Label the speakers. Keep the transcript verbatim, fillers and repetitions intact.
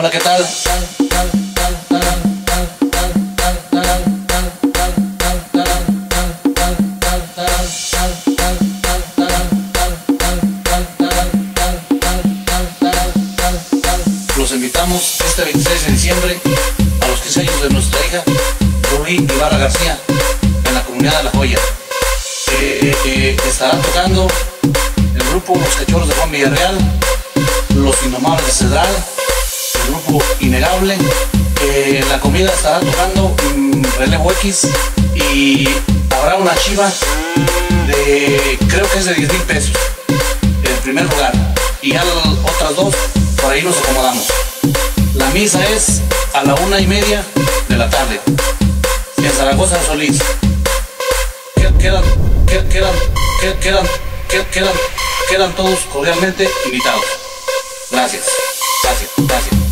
Speaker 1: Hola, ¿qué tal? Los invitamos este veintiséis de diciembre a los quince años de nuestra hija Rubí Ibarra García en la comunidad de La Joya. Eh, eh, estará tocando el grupo Los Cachorros de Juan Villarreal, Los Indomables de Cedral, el grupo Innegable. Eh, la comida estará tocando mmm, Relevo X, y habrá una chiva de, creo que es de diez mil pesos en primer lugar, y ya otras dos por ahí nos acomodamos. La misa es a la una y media de la tarde en Zaragoza de Solís. Quedan, quedan, quedan, quedan, quedan, quedan todos cordialmente invitados. Gracias, gracias, gracias.